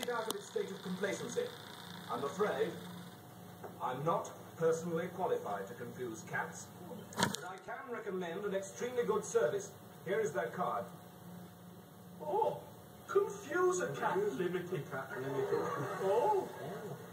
it out of its state of complacency. I'm afraid I'm not personally qualified to confuse cats, but I can recommend an extremely good service. Here is their card. Oh, confuse a cat. Mimicking cat, mimicking. Oh.